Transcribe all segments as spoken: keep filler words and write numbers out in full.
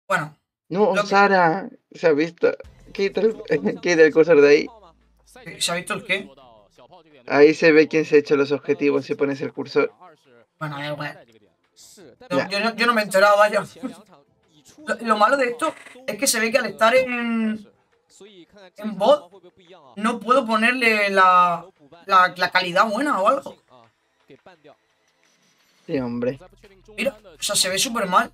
Bueno, No, lo que... Sara, se ha visto. Quita el, quita el cursor de ahí. ¿Se ha visto el qué? Ahí se ve quién se ha hecho los objetivos si pones el cursor. Bueno, da igual. No, Ya. yo, no, yo no me he enterado, vaya. Lo, lo malo de esto es que se ve que al estar en, en bot no puedo ponerle la, la, la calidad buena o algo. Sí, hombre. Mira, o sea, se ve súper mal.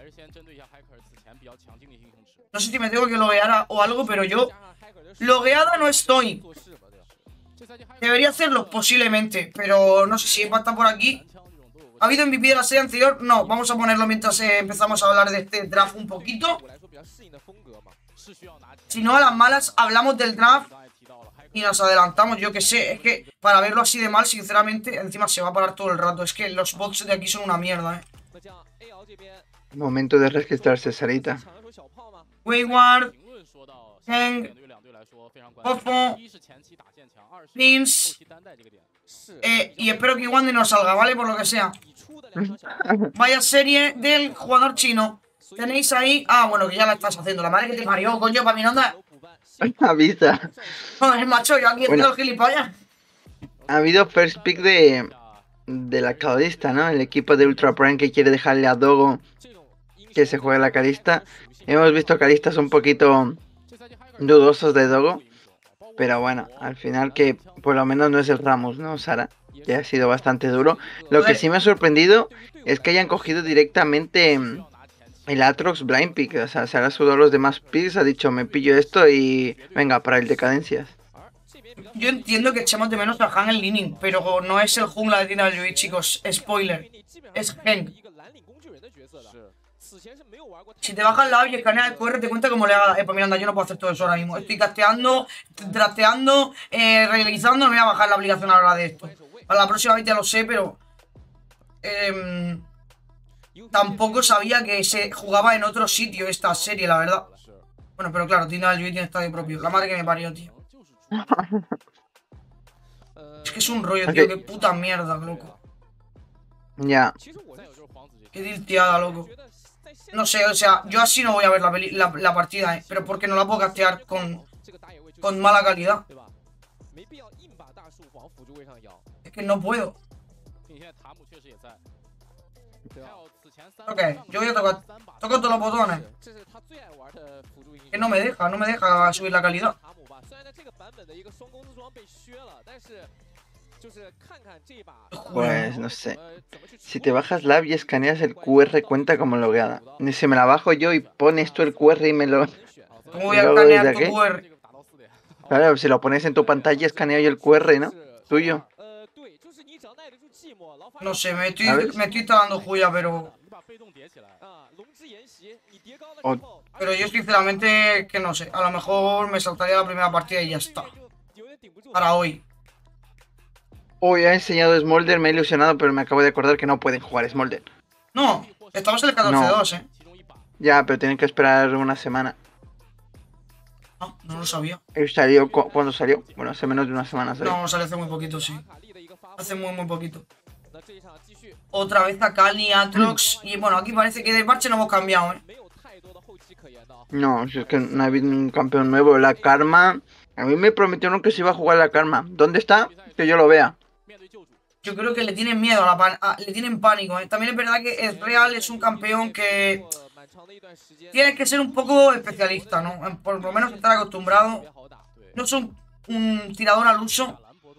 No sé si me tengo que loguear a- o algo, pero yo logueada no estoy. Debería hacerlo posiblemente, pero no sé si va a estar por aquí. ¿Ha habido M V P de la serie anterior? No, vamos a ponerlo mientras eh, empezamos a hablar de este draft un poquito. Si no, a las malas hablamos del draft y nos adelantamos, yo que sé. Es que para verlo así de mal, sinceramente, encima se va a parar todo el rato. Es que los bots de aquí son una mierda, eh. Momento de registrarse, Sarita. Wayward, Heng, Fofo, Prince, eh, y espero que Wande no salga, ¿vale? Por lo que sea. Vaya serie del jugador chino. Tenéis ahí... Ah, bueno, que ya la estás haciendo. La madre que te parió, coño, para mi onda. Avisa. Joder, macho, yo aquí haciendo Bueno, el gilipollas. ha habido first pick de, de la Calista, ¿no? El equipo de Ultra Prime que quiere dejarle a Dogo que se juegue la Calista. Hemos visto Calistas un poquito dudosos de Dogo. Pero bueno, al final que por lo menos no es el Ramos, ¿no, Sara? Que ha sido bastante duro. Lo que Joder, sí me ha sorprendido es que hayan cogido directamente mm, el Atrox Blind Pick. O sea, se ha sudado los demás picks, ha dicho me pillo esto y venga, para el Decadencias. yo entiendo que echamos de menos a Han en Lining, pero no es el jungla de Tina Yui, chicos. Spoiler. Es Heng. Si te bajas la app y escaneas el Q R, te cuenta cómo le haga. Eh, pues Miranda, yo no puedo hacer todo eso ahora mismo. Estoy casteando, trasteando, eh, realizando. No voy a bajar la aplicación ahora de esto. Para la próxima vez ya lo sé, pero. Eh, tampoco sabía que se jugaba en otro sitio esta serie, la verdad. Bueno, pero claro, Tina Yui tiene estadio propio. La madre que me parió, tío. Es que es un rollo, tío. Okay. Qué puta mierda, loco. Ya. Qué tilteada, loco. No sé, o sea, yo así no voy a ver la, la, la partida, ¿eh? Pero porque no la puedo castear con, con mala calidad. Es que no puedo. Ok, yo voy a tocar. Toco todos los botones. Que no me deja, no me deja subir la calidad. Pues no sé. Si te bajas la app y escaneas el Q R cuenta como logueada. Ni si me la bajo yo y pones tú el Q R y me lo... ¿Cómo voy y a lo hago desde escanear tu aquí. Q R? Claro, si lo pones en tu pantalla escaneo yo el Q R, ¿no? Tuyo. No sé, me estoy, ¿Sabes? me estoy instalando Juya, pero... O... Pero yo sinceramente que no sé. A lo mejor me saltaría la primera partida y ya está. Para hoy. Hoy ha enseñado Smolder, me he ilusionado, pero me acabo de acordar que no pueden jugar Smolder. No, estamos en el catorce No. dos, ¿eh? Ya, pero tienen que esperar una semana. No, no lo sabía. ¿Y salió cu cuándo salió? Bueno, hace menos de una semana salió. No, sale hace muy poquito, sí. Hace muy, muy poquito. Otra vez a Kali, Atrox. Y bueno, aquí parece que de parche no hemos cambiado, ¿eh? No, si es que no ha habido un campeón nuevo. La Karma... A mí me prometieron que se iba a jugar la Karma. ¿Dónde está? Que yo lo vea. Yo creo que le tienen miedo, a la pan a, le tienen pánico, ¿eh? También es verdad que el Real es un campeón que... Tienes que ser un poco especialista, ¿no? Por lo menos estar acostumbrado. No son un tirador al uso.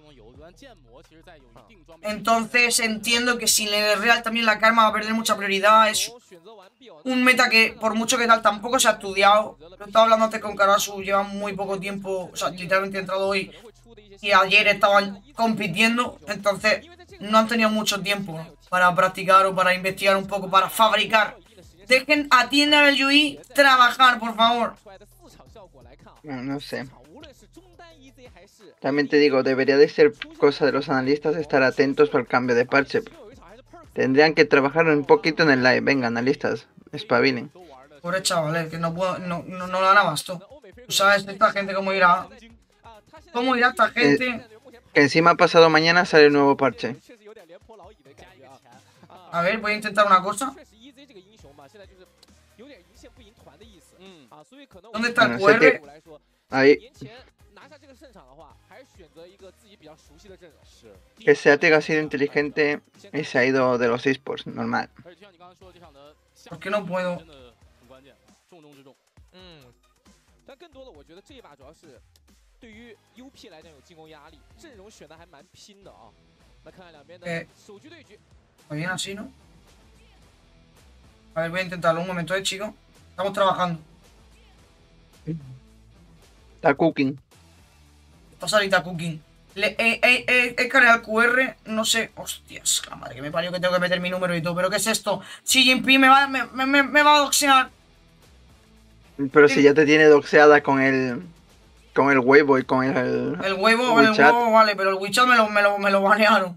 Entonces entiendo que si el Real también la Karma va a perder mucha prioridad. Es un meta que por mucho que tal tampoco se ha estudiado. Lo estaba hablando antes con Karasu, lleva muy poco tiempo. O sea, literalmente he entrado hoy y ayer estaban compitiendo. Entonces no han tenido mucho tiempo para practicar o para investigar un poco, para fabricar. Dejen a Tienda del Yui trabajar, por favor. No, no sé. También te digo, debería de ser cosa de los analistas estar atentos al cambio de parche. Tendrían que trabajar un poquito en el live. Venga, analistas, espabilen. Pobre chavales, que no puedo, no, no, no dan abasto. Tú sabes esta gente cómo irá. ¿Cómo irá esta gente? Eh, que encima pasado mañana sale el nuevo parche. A ver, voy a intentar una cosa. ¿Dónde está el Bueno, Q sé que- R? Ahí. Que Seatic ha sido inteligente y se ha ido de los esports, normal. ¿Por qué no puedo? 嗯，但更多的我觉得这一把主要是对于 U P 来讲有进攻压力，阵容选的还蛮拼的啊。来看看两边的 Eh. 首局对局。 Muy bien así, ¿no? A ver, voy a intentarlo un momento, eh, chicos. Estamos trabajando. Está cooking. Está salita cooking. Le, eh, eh, eh, he cargado el Q R, no sé. Hostias, la madre que me parió que tengo que meter mi número y todo. ¿Pero qué es esto? Xi Jinping me va, me, me, me va a doxear. Pero si ya te tiene doxeada con el. Con el huevo y con el. El huevo, el WeChat. huevo, vale, pero el WeChat me lo, me lo, me lo banearon.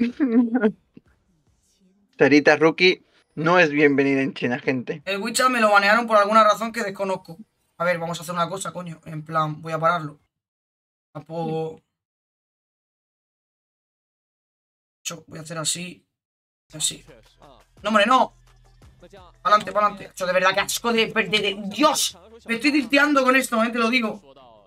Sarita Rookie no es bienvenida en China, gente. El WeChat me lo banearon por alguna razón que desconozco. A ver, vamos a hacer una cosa, coño. En plan, voy a pararlo. Tampoco. Yo voy a hacer así. Así. No, hombre, no. Adelante, para adelante. Yo de verdad, que asco de, de, de- Dios. Me estoy tilteando con esto, eh, te lo digo.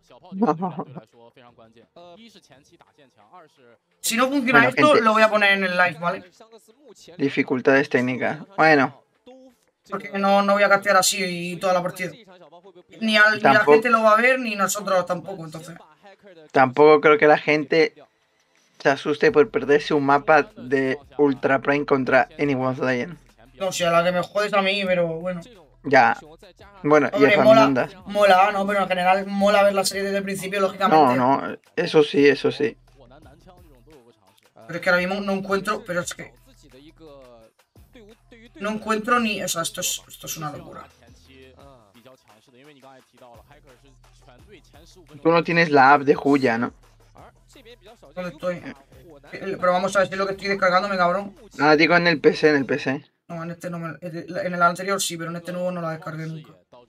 Si no funciona Bueno, esto, gente. lo voy a poner en el live, ¿vale? Dificultades técnicas. Bueno, Porque no, no voy a castear así y toda la partida. Ni, al- ni la Tampoco- gente lo va a ver, ni nosotros tampoco, entonces. tampoco creo que la gente se asuste por perderse un mapa de Ultra Prime contra Anyone's Legend. No, si a la que me jodes a mí, pero bueno. Ya. Bueno, y Hombre, a mola, Faminandas. mola, no, pero en general mola ver la serie desde el principio, lógicamente. No, no, eso sí, eso sí. Pero es que ahora mismo no encuentro, pero es que no encuentro ni. O sea, esto es, esto es una locura. Tú no tienes la app de Huya, ¿no? ¿Dónde estoy? Eh, Pero vamos a ver si es lo que estoy descargándome, cabrón. Ah, digo en el P C, en el P C. No, en este no me. En el anterior sí, pero en este nuevo no la descargué nunca.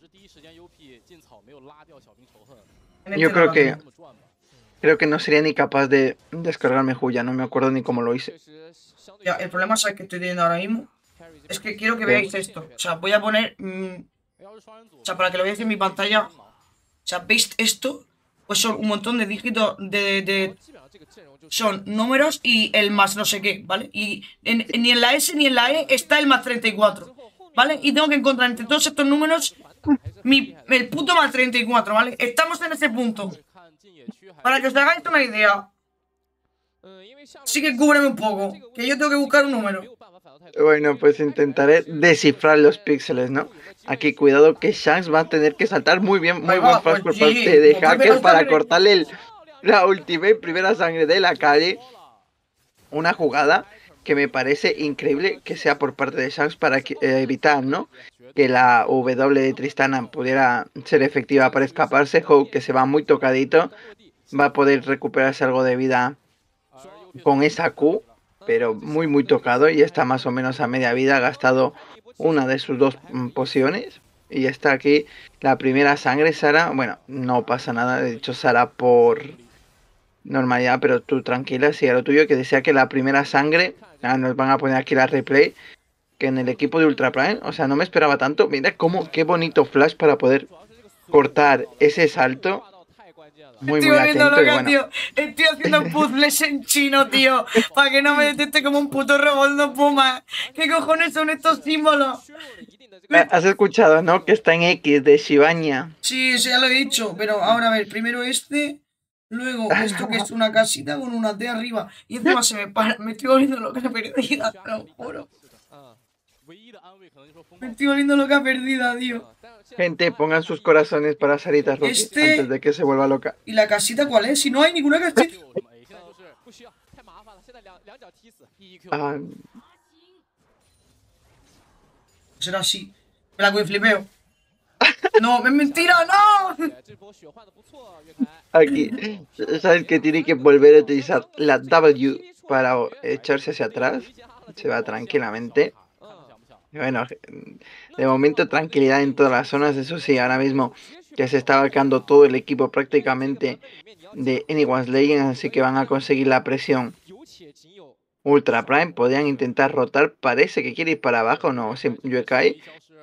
En este Yo no creo la que tengo. creo que no sería ni capaz de descargarme Huya, no me acuerdo ni cómo lo hice. Ya, el problema, ¿sabes que estoy teniendo ahora mismo? Es que quiero que veáis esto. O sea, voy a poner. mm, o sea, para que lo veáis en mi pantalla. O sea, ¿veis esto? Pues son un montón de dígitos de, de- son números y el más no sé qué, ¿vale? Y en- ni en la S ni en la E está el más treinta y cuatro, ¿vale? Y tengo que encontrar entre todos estos números mi, el puto más treinta y cuatro, ¿vale? Estamos en ese punto. Para que os hagáis una idea. Sí que cúbreme un poco, que yo tengo que buscar un número. Bueno, pues intentaré descifrar los píxeles, ¿no? Aquí, cuidado que Shanks va a tener que saltar muy bien, muy Ahí buen va, flash pues por sí, parte de pues Hacker mira, para mira. cortarle el- la ultimate primera sangre de la calle. Una jugada que me parece increíble que sea por parte de Shanks para que- eh, evitar, ¿no? Que la W de Tristana pudiera ser efectiva para escaparse. Hope, que se va muy tocadito, va a poder recuperarse algo de vida con esa Q, pero muy muy tocado y está más o menos a media vida, ha gastado una de sus dos mm, pociones y está aquí la primera sangre. Sara, bueno, no pasa nada, de hecho Sara por normalidad, pero tú tranquila, sigue lo tuyo, que decía que la primera sangre, ah, nos van a poner aquí la replay, que en el equipo de Ultra Prime, o sea, no me esperaba tanto, mira cómo, qué bonito flash para poder cortar ese salto. Muy, Estoy muy volviendo atento y loca, bueno. tío. Estoy haciendo puzzles en chino, tío. Para que no me detecte como un puto robot puma. ¿Qué cojones son estos símbolos? Has escuchado, ¿no? Que está en X de Shivanya. Sí, eso ya lo he dicho. Pero ahora, a ver, primero este. Luego esto que es una casita con una T arriba. Y encima se me para. Me estoy volviendo loca perdida, te lo juro. Me estoy volviendo loca perdida, tío. Gente, pongan sus corazones para Sarita Rocky Este- antes de que se vuelva loca. ¿Y la casita cuál es? Si no hay ninguna casita. Ah, Será así. Me la flipeo. No, es mentira, no. aquí, ¿sabes que tiene que volver a utilizar la W para echarse hacia atrás? Se va tranquilamente. Bueno, de momento tranquilidad en todas las zonas, eso sí, ahora mismo ya se está abarcando todo el equipo prácticamente de Anyone's Legend, así que van a conseguir la presión. Ultra Prime podrían intentar rotar, parece que quiere ir para abajo, no, Yuekai.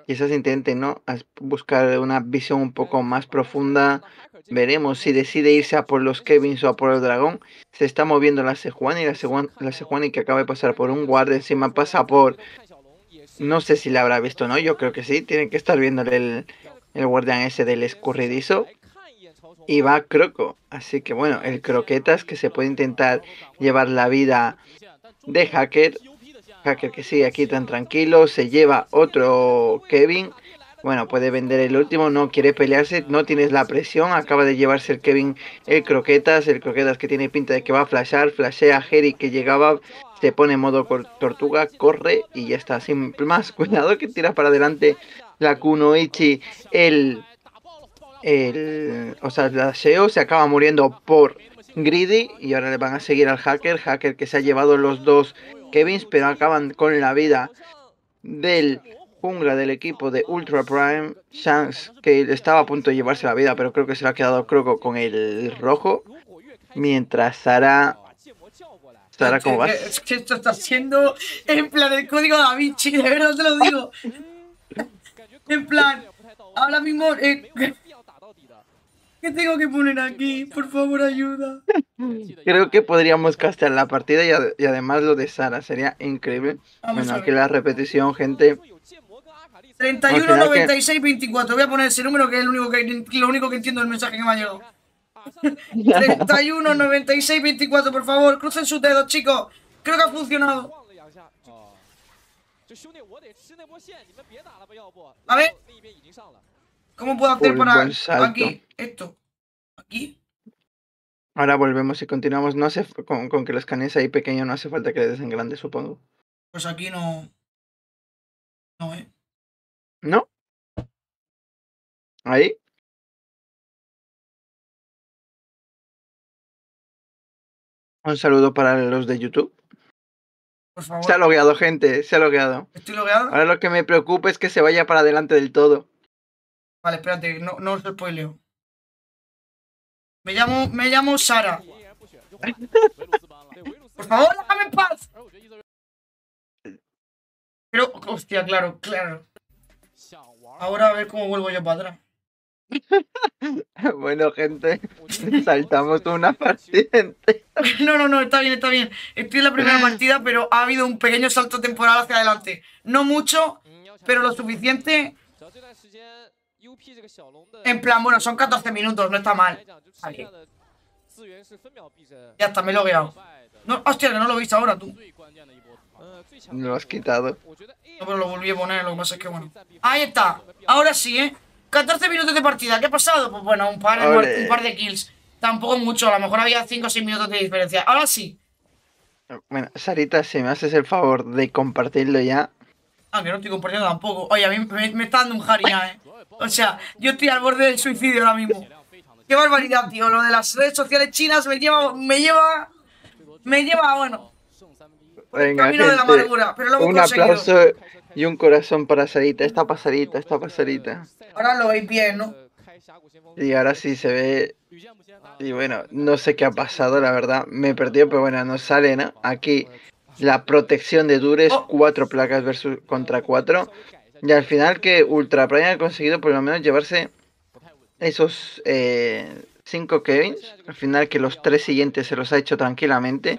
quizás intente, ¿no? As- buscar una visión un poco más profunda. Veremos si decide irse a por los Kevins o a por el dragón. Se está moviendo la Sejuani y la Sejuani, la Sejuani que acaba de pasar por un guardia, encima pasa por... No sé si le habrá visto, ¿no? Yo creo que sí. Tienen que estar viéndole el, el guardián ese del escurridizo. Y va Croco. Así que bueno, el Croquetas que se puede intentar llevar la vida de Hacker. Hacker que sigue aquí tan tranquilo. Se lleva otro Kevin. Bueno, puede vender el último. No quiere pelearse. No tienes la presión. Acaba de llevarse el Kevin el Croquetas. El Croquetas que tiene pinta de que va a flashar. Flashea a Jerry que llegaba. Se pone en modo tortuga. Corre y ya está. Sin más cuidado que tira para adelante la Kunoichi. El... El, o sea, la Sheo se acaba muriendo por Greedy y ahora le van a seguir al Hacker, Hacker que se ha llevado los dos Kevins, pero acaban con la vida del jungla del equipo de Ultra Prime, Shanks, que estaba a punto de llevarse la vida, pero creo que se le ha quedado Croco con el rojo, mientras Sara... Sara, ¿cómo vas? Es que esto está siendo en plan el código Da Vinci, de verdad te lo digo. En plan, ahora mismo... Eh, ¿qué tengo que poner aquí? Por favor, ayuda. Creo que podríamos castear la partida y, ad y además lo de Sara. Sería increíble. Vamos bueno, aquí la repetición, gente. treinta y uno noventa y seis veinticuatro. Voy a poner ese número que es el único que, lo único que entiendo del mensaje que me ha llegado. treinta y uno noventa y seis veinticuatro, por favor. Crucen sus dedos, chicos. Creo que ha funcionado. A ver. ¿Cómo puedo hacer para aquí? Esto. Aquí. Ahora volvemos y continuamos. No hace con, con que lo escanees ahí pequeño, no hace falta que le des en grande, supongo. Pues aquí no. No, ¿eh? ¿No? Ahí. Un saludo para los de YouTube. Por favor. Se ha logueado, gente, se ha logueado. ¿Estoy logueado? Ahora lo que me preocupa es que se vaya para adelante del todo. Vale, espérate, no, no os spoileo. Me llamo, me llamo Sara. Por favor, déjame en paz. Pero, hostia, claro, claro. Ahora a ver cómo vuelvo yo para atrás. Bueno, gente, saltamos una partida entera. No, no, no, está bien, está bien. Estoy en la primera partida, pero ha habido un pequeño salto temporal hacia adelante. No mucho, pero lo suficiente. En plan, bueno, son catorce minutos, no está mal. Vale. Ya está, me he logueado. No, hostia, que no lo viste ahora, tú. Me lo has quitado. No, pero lo volví a poner, lo que pasa es que bueno. Ahí está, ahora sí, ¿eh? catorce minutos de partida, ¿qué ha pasado? Pues bueno, un par, de, un par de kills. Tampoco mucho, a lo mejor había cinco o seis minutos de diferencia. Ahora sí. Bueno, Sarita, si me haces el favor de compartirlo ya. Ah, que no estoy compartiendo tampoco. Oye, a mí me, me está dando un jari ya, ¿eh? O sea, yo estoy al borde del suicidio ahora mismo. Qué barbaridad, tío. Lo de las redes sociales chinas me lleva... Me lleva... Me lleva, bueno... Venga, camino gente, de la amargura, pero lo hemos un conseguido. aplauso y un corazón para Sarita. Esta pasarita, esta pasarita. Ahora lo veis bien, ¿no? Y ahora sí se ve. Y bueno, no sé qué ha pasado, la verdad. Me he perdido, pero bueno, nos sale, ¿no? Aquí la protección de Dures, oh. cuatro placas versus contra cuatro. Y al final que Ultra Prime ha conseguido por lo menos llevarse esos eh, cinco Kevins. Al final que los tres siguientes se los ha hecho tranquilamente.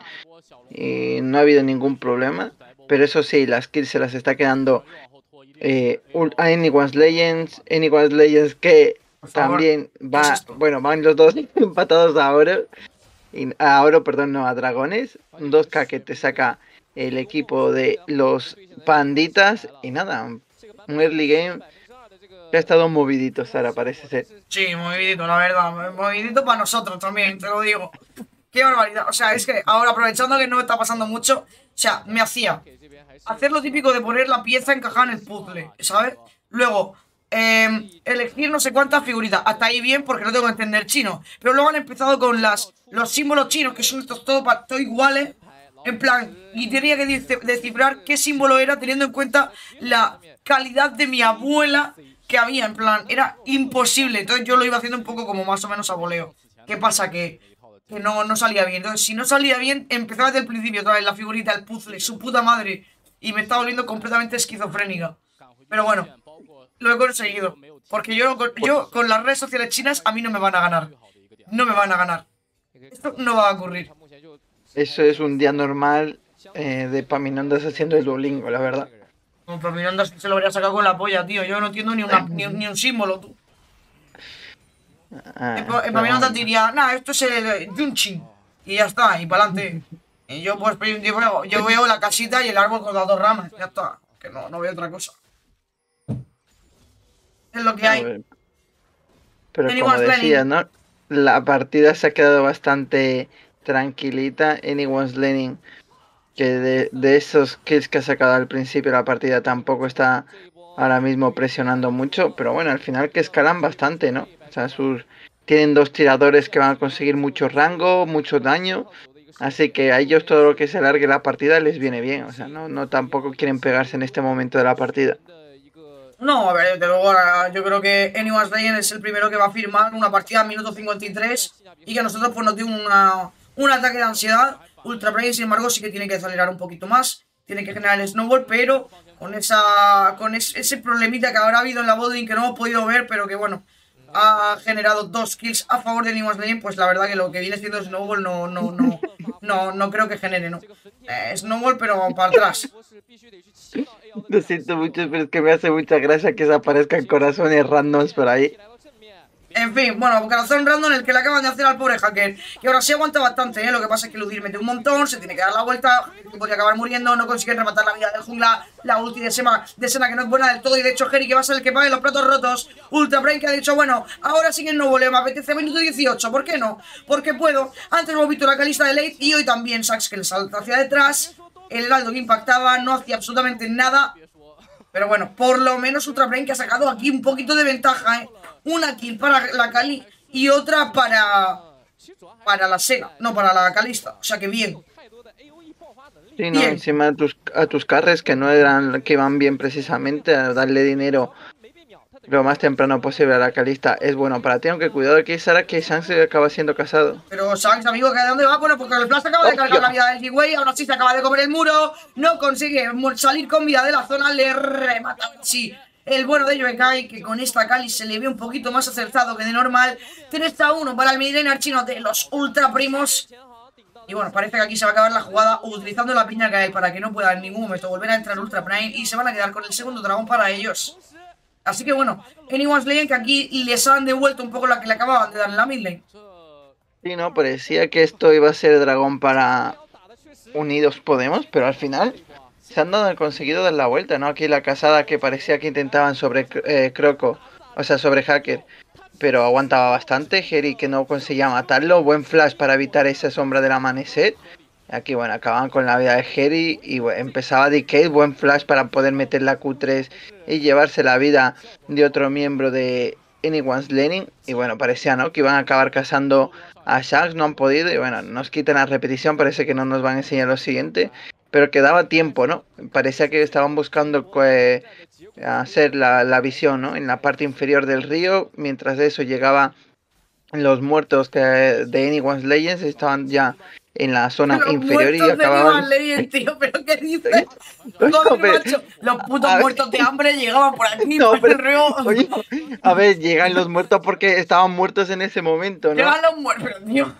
Y no ha habido ningún problema. Pero eso sí, las kills se las está quedando eh, a Anyone's Legends. Anyone's Legends que también va, es bueno, van los dos empatados a oro. Y, a oro, perdón, no, a dragones. Un dos K que te saca el equipo de los panditas. Y nada, un early game que ha estado movidito, Sara, parece ser. Sí, movidito, la verdad. Movidito para nosotros también, te lo digo. Qué barbaridad. O sea, es que ahora aprovechando que no me está pasando mucho, o sea, me hacía hacer lo típico de poner la pieza encajada en el puzzle, ¿sabes? Luego, eh, elegir no sé cuántas figuritas. Hasta ahí bien porque no tengo que entender chino. Pero luego han empezado con las los símbolos chinos, que son estos todos todo iguales. En plan, y tenía que descifrar qué símbolo era teniendo en cuenta la calidad de mi abuela que había. En plan, era imposible. Entonces yo lo iba haciendo un poco como más o menos a voleo. ¿Qué pasa? Que... que no, no salía bien. Entonces, si no salía bien, empezaba desde el principio otra vez la figurita, el puzzle, su puta madre. Y me estaba volviendo completamente esquizofrénica. Pero bueno, lo he conseguido. Porque yo, yo con las redes sociales chinas a mí no me van a ganar. No me van a ganar. Esto no va a ocurrir. Eso es un día normal eh, de Paminondas haciendo el Duolingo, la verdad. No, Paminondas se lo habría sacado con la polla, tío. Yo no entiendo ni, una, ni, ni un símbolo, tú. Ah, En Paminondas bueno. diría, nah, esto es el Junchin. Y ya está, y para adelante. Y yo pues yo veo, yo veo la casita y el árbol con las dos ramas. Ya está. Que no, no veo otra cosa. Es lo que hay. Pero como decía, ¿no? La partida se ha quedado bastante tranquilita. Anyone's Learning, que de, de esos kills que ha sacado al principio de la partida tampoco está ahora mismo presionando mucho. Pero bueno, al final que escalan bastante, ¿no? O sea, sus tienen dos tiradores que van a conseguir mucho rango, mucho daño. Así que a ellos todo lo que se alargue la partida les viene bien. O sea, no, no tampoco quieren pegarse en este momento de la partida. No, a ver, desde luego yo creo que Anyone's Legend es el primero que va a firmar una partida a minuto cincuenta y tres y que a nosotros pues nos dio una, un ataque de ansiedad. Ultra Brain, sin embargo, sí que tiene que acelerar un poquito más, tiene que generar el snowball, pero con esa con es, ese problemita que habrá habido en la boarding que no hemos podido ver, pero que bueno, ha generado dos kills a favor de Anyone's Legend, pues la verdad que lo que viene siendo snowball no, no, no, no, no creo que genere, ¿no? Eh, snowball, pero para atrás. Lo siento mucho, pero es que me hace mucha gracia que se aparezcan corazones randoms por ahí. En fin, bueno, corazón random el que le acaban de hacer al pobre hacker. Que ahora sí aguanta bastante, ¿eh? Lo que pasa es que Ludir mete un montón, se tiene que dar la vuelta, podría acabar muriendo, no consiguen rematar la vida del jungla. La ulti de Sena, de Sena que no es buena del todo, y de hecho Jerry que va a ser el que pague los platos rotos. Ultra Brain que ha dicho, bueno, ahora sí que no voleo, me apetece minuto dieciocho, ¿por qué no? Porque puedo. Antes hemos visto la calista de late y hoy también Sax que le salta hacia detrás. El heraldo que impactaba, no hacía absolutamente nada. Pero bueno, por lo menos Ultra Brain que ha sacado aquí un poquito de ventaja, ¿eh? Una kill para la Cali y otra para para la Sena, no para la Calista. O sea que bien. Sí, no, bien. Encima a tus, a tus carres que no eran, que van bien precisamente, a darle dinero lo más temprano posible a la Calista es bueno para ti, aunque cuidado aquí Sara que Shanks se acaba siendo casado. Pero Shanks, amigo, ¿que de dónde va? Bueno, porque el Flash acaba de cargar la vida del G-Way, aún así se acaba de comer el muro, no consigue salir con vida de la zona, le remata sí. El bueno de Yoekai, que con esta Cali se le ve un poquito más acertado que de normal. tres a uno para el midlaner chino de los ultra primos. Y bueno, parece que aquí se va a acabar la jugada utilizando la piña Kael para que no pueda en ningún momento volver a entrar Ultra Prime. Y se van a quedar con el segundo dragón para ellos. Así que bueno, Anyone's Legend que aquí les han devuelto un poco la que le acababan de dar en la midlane. Sí, no, parecía que esto iba a ser dragón para Unidos Podemos, pero al final se han dado, conseguido dar la vuelta, ¿no? Aquí la casada que parecía que intentaban sobre eh, Croco, o sea, sobre Hacker, pero aguantaba bastante. Jerry que no conseguía matarlo, buen flash para evitar esa sombra del amanecer. Aquí, bueno, acababan con la vida de Jerry y bueno, empezaba Decay, buen flash para poder meter la Q tres y llevarse la vida de otro miembro de Anyone's Learning. Y bueno, parecía, ¿no?, que iban a acabar cazando a Shanks, no han podido y bueno, nos quitan la repetición, parece que no nos van a enseñar lo siguiente. Pero que daba tiempo, ¿no? Parecía que estaban buscando eh, hacer la, la visión, ¿no?, en la parte inferior del río. Mientras de eso llegaba los muertos que, de Anyone's Legends, estaban ya en la zona los inferior y acababan... De Legends, tío, ¿pero qué dices? No, pero... Los putos a muertos ver... de hambre llegaban por aquí, no, por pero... el río. Oye, a ver, llegan los muertos porque estaban muertos en ese momento, ¿no? Llegan los muertos, pero tío...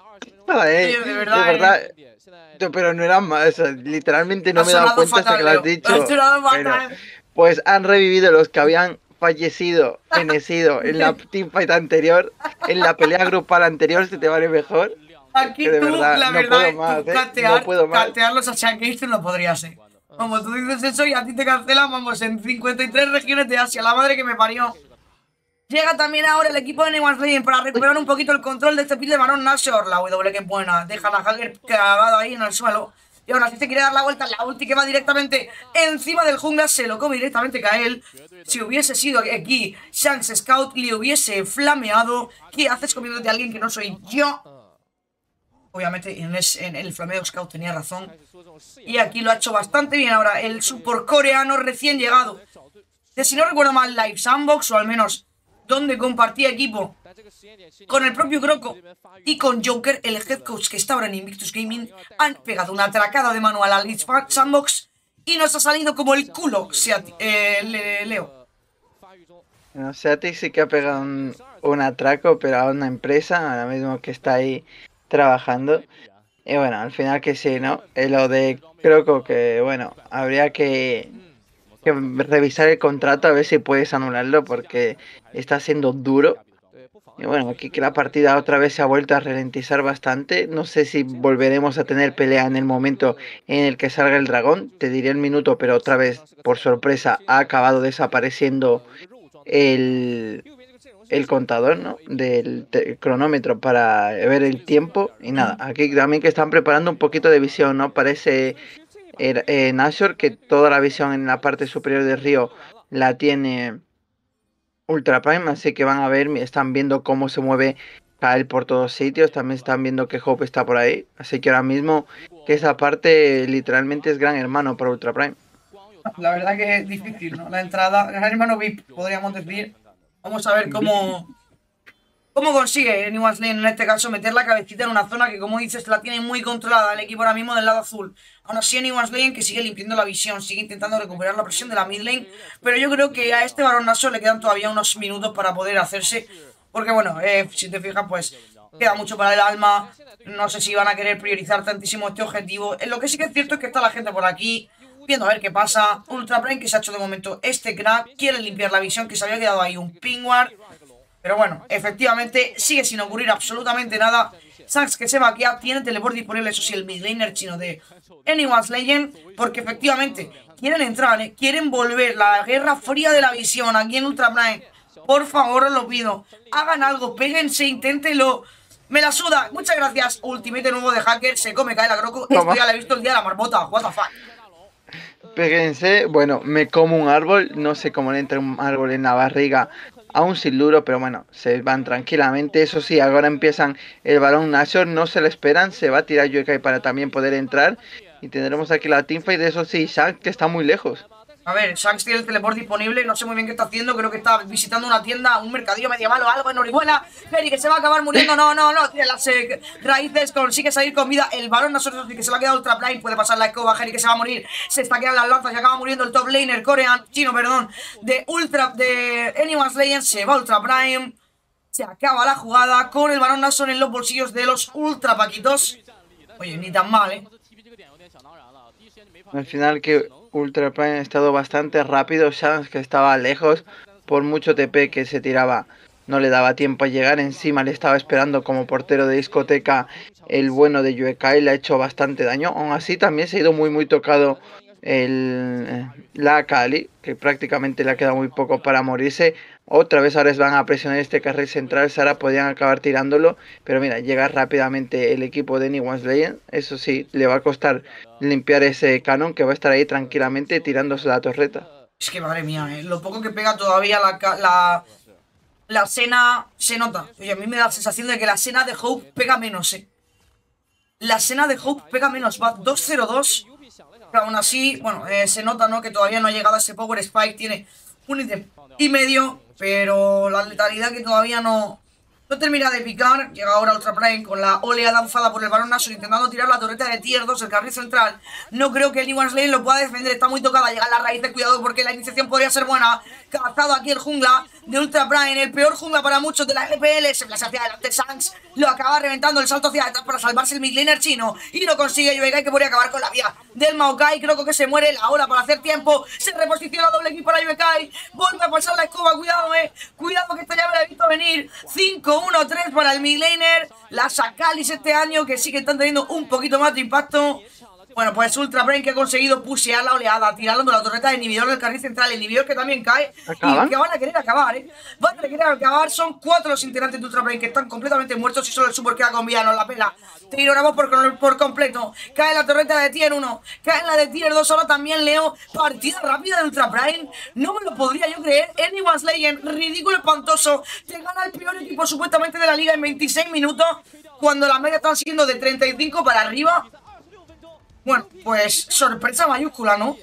A ver, tío, de verdad, de verdad eh. Pero no era más, o sea, literalmente no me he dado cuenta fatal, hasta que lo has dicho. Bueno, pues han revivido los que habían fallecido, fenecido en la teamfight anterior, en la pelea grupal anterior, si te vale mejor. Aquí tú, verdad, la no verdad, más, tú, ¿eh? catear, no catearlos a Shankar no podría ser. Como tú dices eso y a ti te cancelan, vamos, en cincuenta y tres regiones de Asia, la madre que me parió. Llega también ahora el equipo de Anyone's Legend para recuperar un poquito el control de este pit de Baron Nashor. La W que es buena, deja a la Hacker clavada ahí en el suelo. Y aún así se quiere dar la vuelta, la ulti que va directamente encima del jungla, se lo come directamente Kael. Si hubiese sido aquí Shanks Scout, le hubiese flameado. ¿Qué haces comiéndote a alguien que no soy yo? Obviamente en, es, en el flameo Scout tenía razón. Y aquí lo ha hecho bastante bien ahora el support coreano recién llegado. De, si no recuerdo mal, Live Sandbox, o al menos donde compartía equipo con el propio Croco y con Joker, el head coach que está ahora en Invictus Gaming, han pegado una atracada de manual al Sandbox y nos ha salido como el culo, se eh, le, Leo. Bueno, Seatic sí que ha pegado un, un atraco, pero a una empresa, ahora mismo que está ahí trabajando. Y bueno, al final que sí, ¿no? Eh, lo de Croco, que bueno, habría que, que revisar el contrato a ver si puedes anularlo porque está siendo duro. Y bueno, aquí que la partida otra vez se ha vuelto a ralentizar bastante. No sé si volveremos a tener pelea en el momento en el que salga el dragón. Te diré el minuto, pero otra vez, por sorpresa, ha acabado desapareciendo el, el contador, ¿no? Del te- cronómetro para ver el tiempo. Y nada, aquí también que están preparando un poquito de visión, ¿no? Parece eh, eh, Nashor que toda la visión en la parte superior del río la tiene Ultra Prime, así que van a ver, están viendo cómo se mueve Kael por todos sitios, también están viendo que Hope está por ahí, así que ahora mismo que esa parte literalmente es gran hermano para Ultra Prime. La verdad que es difícil, ¿no? La entrada, gran hermano V I P, podríamos decir. Vamos a ver cómo, cómo consigue Anyone's Lane en este caso meter la cabecita en una zona que, como dices, la tiene muy controlada el equipo ahora mismo del lado azul. Aún así, Anyone's Lane que sigue limpiando la visión, sigue intentando recuperar la presión de la mid lane, pero yo creo que a este Barón Naso le quedan todavía unos minutos para poder hacerse, porque bueno, eh, si te fijas, pues queda mucho para el alma. No sé si van a querer priorizar tantísimo este objetivo. En lo que sí que es cierto es que está la gente por aquí viendo a ver qué pasa. Ultra Prime que se ha hecho de momento este crack, quiere limpiar la visión, que se había quedado ahí un pingwar. Pero bueno, efectivamente sigue sin ocurrir absolutamente nada. Shanks que se vaquea, tiene teleport disponible, eso sí, el midlaner chino de Anyone's Legend, porque efectivamente quieren entrar, ¿eh? Quieren volver la guerra fría de la visión aquí en Ultra Prime. Por favor, os lo pido, hagan algo, péguense, inténtenlo. Me la suda, muchas gracias. Ultimate nuevo de hacker, se come, cae la croco. Esto ya lo he visto el día de la marmota, what the fuck. Péguense, bueno, me como un árbol, no sé cómo le entra un árbol en la barriga a un siluro, pero bueno, se van tranquilamente. Eso sí, ahora empiezan el balón Nashor, no se le esperan, se va a tirar Yokai para también poder entrar. Y tendremos aquí la teamfight, de eso sí, Shanks que está muy lejos. A ver, Shanks tiene el teleport disponible, no sé muy bien qué está haciendo, creo que está visitando una tienda, un mercadillo medieval o algo en Orihuela. Ferry que se va a acabar muriendo, no, no, no, tiene las eh, raíces, consigue salir con vida. El varón nosotros que se le ha quedado Ultra Prime, puede pasar la escoba, Ferry que se va a morir, se está quedando las lanzas y acaba muriendo el top laner coreano, chino, perdón, de Ultra, de Anyone's Legend, se va Ultra Prime. Se acaba la jugada con el varón Nason en los bolsillos de los Ultra Paquitos. Oye, ni tan mal, eh. Al final que Ultra Prime ha estado bastante rápido, Shanks que estaba lejos, por mucho T P que se tiraba, no le daba tiempo a llegar, encima le estaba esperando como portero de discoteca el bueno de Yokai, le ha hecho bastante daño, aún así también se ha ido muy muy tocado el, la Kali, que prácticamente le ha quedado muy poco para morirse. Otra vez ahora van a presionar este carril central, Sara podían acabar tirándolo, pero mira, llega rápidamente el equipo de Anyone's Legend, eso sí, le va a costar limpiar ese canon que va a estar ahí tranquilamente tirándose la torreta. Es que madre mía, eh, lo poco que pega todavía la, la, la Sena se nota. Oye, a mí me da la sensación de que la Sena de Hope pega menos, eh. La Sena de Hope pega menos, va dos cero dos. Pero aún así, bueno, eh, se nota, ¿no? Que todavía no ha llegado a ese Power Spike, tiene un ítem y medio, pero la letalidad que todavía no, no termina de picar. Llega ahora Ultra Prime con la oleada lanzada por el varón Nashor intentando tirar la torreta de tier dos, el carril central. No creo que el Anyone's Lane lo pueda defender, está muy tocada. Llega la raíz de cuidado porque la iniciación podría ser buena. Cazado aquí el jungla de Ultra Prime, el peor jungla para muchos de la L P L. Se place hacia adelante Shanks, lo acaba reventando el salto hacia atrás para salvarse el midlaner chino y lo consigue Yokai, que podría acabar con la vía del Maokai. Creo que se muere la ola para hacer tiempo. Se reposiciona doble kill para Yokai, vuelve a pasar la escoba. Cuidado, eh, cuidado que esta ya me la he visto venir. Cinco uno tres para el midlaner. Las Akalis este año que sí que están teniendo un poquito más de impacto. Bueno, pues Ultra Brain que ha conseguido pushear la oleada, tirando la torreta de inhibidor del carril central, el inhibidor que también cae. ¿Acaban? Y que van a querer acabar, ¿eh? Van a querer acabar, son cuatro los integrantes de Ultra Brain que están completamente muertos y solo el super queda con vida, nos la pela. Te ignoramos por, por completo. Cae la torreta de tier uno, cae la de tier dos, ahora también Leo. Partida rápida de Ultra Brain, no me lo podría yo creer. Anyone's Legend, ridículo, espantoso. Te gana el peor equipo supuestamente de la liga en veintiséis minutos, cuando la media están siendo de treinta y cinco para arriba. Bueno, pues sorpresa mayúscula, ¿no?